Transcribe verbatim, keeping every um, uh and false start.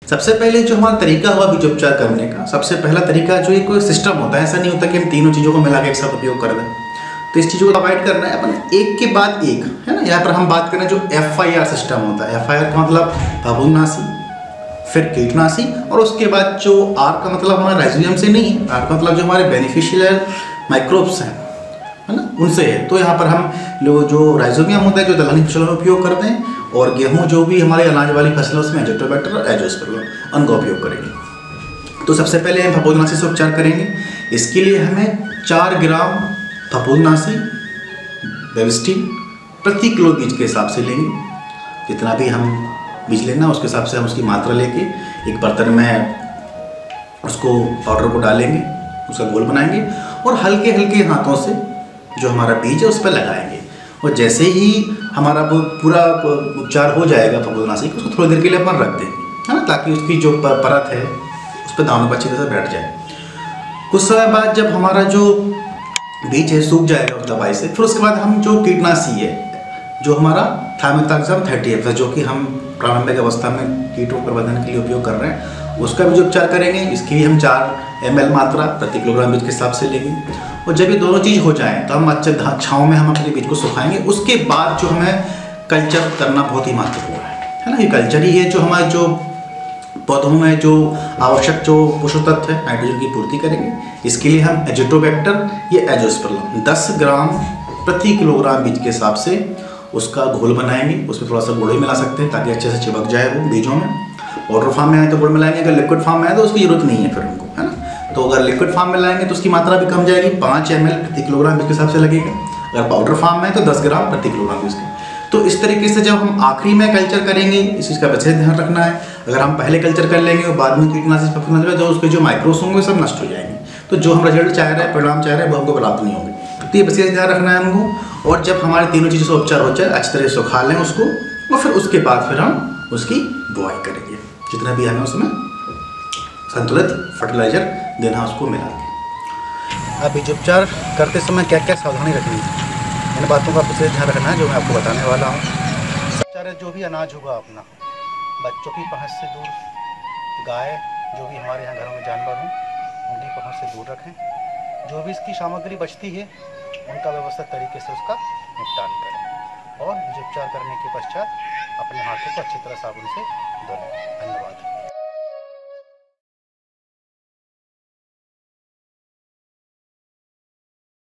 सबसे पहले जो हमारा तरीका हुआ बीज उपचार करने का, सबसे पहला तरीका जो एक सिस्टम होता है, ऐसा नहीं होता कि हम तीनों चीज़ों को मिला के एक साथ उपयोग कर दें। तो इस चीज़ों को अवॉइड करना है अपन एक के बाद एक, है ना। यहाँ पर हम बात करें जो एफ आई आर सिस्टम होता है। एफ आई आर का मतलब फफूंदनाशी, फिर कीटनाशी, और उसके बाद जो आर का मतलब हमारे राइजोबियम से नहीं है, आर का मतलब जो हमारे बेनिफिशियल माइक्रोब्स हैं, है ना, उनसे है। तो यहाँ पर हम लोग जो राइजोबियम होता है जो दलहनी फसलों में उपयोग करते हैं, और गेहूँ जो भी हमारे अनाज वाली फसलों उसमें एजोटोबैक्टर और एजोस्पेरिलम उनका उपयोग करेंगे। तो सबसे पहले हम फफूंदनाशी से उपचार करेंगे। इसके लिए हमें चार ग्राम फफूंदनाशी बेविस्टिन प्रति किलो बीज के हिसाब से लेंगे। जितना भी हम बीज लेना उसके हिसाब से हम उसकी मात्रा लेके एक बर्तन में उसको पाउडर को डालेंगे, उसका घोल बनाएंगे और हल्के हल्के हाथों से जो हमारा बीज है उस पर लगाएंगे। और जैसे ही हमारा वो पूरा उपचार हो जाएगा फफूंदनाशी को, उसको थोड़ी देर के लिए अपन रख देंगे, है ना, ताकि उसकी जो परत है उस पर दानों पर अच्छी तरह से बैठ जाए। कुछ समय बाद जब हमारा जो बीज है सूख जाएगा उस दवाई से, फिर उसके बाद हम जो कीटनाशी है जो हमारा थाइमेथाक्साम थर्टी एफ जो कि हम प्रारंभिक अवस्था में कीटों प्रबंधन के लिए उपयोग कर रहे हैं, उसका भी जो उपचार करेंगे। इसके लिए हम चार एम एल मात्रा प्रति किलोग्राम बीज के हिसाब से लेंगे। और जब ये दोनों चीज़ हो जाएँ तो हम अच्छे छाँव में हम अपने बीज को सुखाएंगे। उसके बाद जो हमें कल्चर करना बहुत ही महत्वपूर्ण है, है ना। ये कल्चर ही है जो हमारे जो पौधों में जो आवश्यक जो पोषक तत्व है नाइट्रोजन की पूर्ति करेंगे। इसके लिए हम एजोटोबैक्टर या एजोस्पेरिलम दस ग्राम प्रति किलोग्राम बीज के हिसाब से उसका घोल बनाएंगे। उसमें थोड़ा सा गुड़ भी मिला सकते हैं ताकि अच्छे से चिपक जाए वो बीजों में। पाउडर फॉर्म में आए तो गुड़ मिलाएंगे, अगर लिक्विड फॉर्म में आए तो उसकी जरूरत नहीं है फिर हमको, है ना। तो अगर लिक्विड फॉर्म में लाएंगे तो उसकी मात्रा भी कम जाएगी, पाँच एम एल प्रति किलोग्राम बीज के हिसाब से लगेगा। अगर पाउडर फॉर्म में है तो दस ग्राम प्रति किलोग्राम बीज के। तो इस तरीके से जब हम आखिरी में कल्चर करेंगे इस चीज़ का विशेष ध्यान रखना है। अगर हम पहले कल्चर कर लेंगे और बाद में कीटनाशी फफूंदनाशी तो उसके जो माइक्रोस होंगे सब नष्ट हो जाएंगे। तो जो हम रिजल्ट चाह रहे हैं, परिणाम चाह रहे हैं, वो हमको प्राप्त नहीं होंगे। तो ये विशेष ध्यान रखना है हमको। और जब हमारे तीनों चीज़ों से उपचार हो जाए अच्छी तरह से सुखा लें उसको, और फिर उसके बाद फिर हम उसकी बुआई करेंगे। जितना भी हमें उसमें संतुलित फर्टिलाइजर देना उसको मिला के। अब बीज उपचार करते समय क्या क्या सावधानी रखनी है, इन बातों का विशेष ध्यान रखना है जो मैं आपको बताने वाला हूँ। उपचार जो भी अनाज होगा अपना, बच्चों की पहुँच से दूर, गाय जो भी हमारे यहाँ घरों में जानवर हों उनकी पहुँच से दूर रखें। जो भी इसकी सामग्री बचती है उनका व्यवस्थित तरीके से उसका निपटान करें। और बीज उपचार करने के पश्चात अपने हाथों को अच्छी तरह साबुन से धो लें। धन्यवाद।